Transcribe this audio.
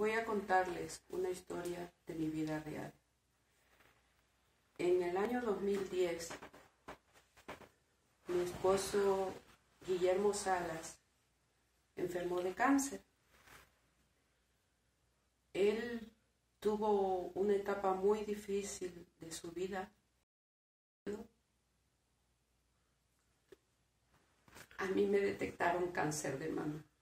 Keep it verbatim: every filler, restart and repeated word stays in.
voy a contarles una historia de mi vida real. En el año dos mil diez, mi esposo Guillermo Salas enfermó de cáncer. Él tuvo una etapa muy difícil de su vida. A mí me detectaron cáncer de mama.